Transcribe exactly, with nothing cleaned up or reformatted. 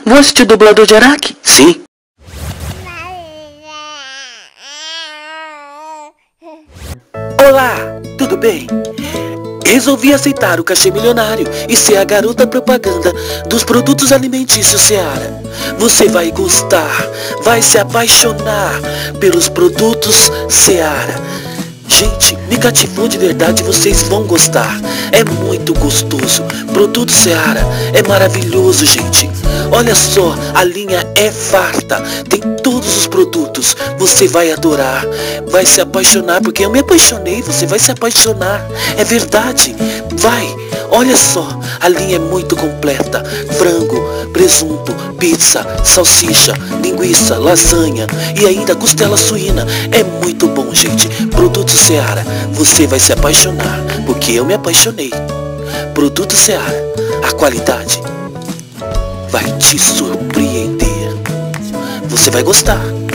Vou assistir o dublador de Araque? Sim. Olá, tudo bem? Resolvi aceitar o cachê milionário e ser a garota propaganda dos produtos alimentícios Seara. Você vai gostar, vai se apaixonar pelos produtos Seara. Gente, me cativou de verdade, vocês vão gostar. É muito gostoso. Produto Seara é maravilhoso, gente. Olha só, a linha é farta. Tem todos os produtos. Você vai adorar. Vai se apaixonar, porque eu me apaixonei. Você vai se apaixonar. É verdade. Vai. Olha só, a linha é muito completa. Frango, presunto, pizza, salsicha, linguiça, lasanha e ainda costela suína. É muito bom, gente. Produto Seara, você vai se apaixonar, porque eu me apaixonei. Produto Seara, a qualidade vai te surpreender. Você vai gostar.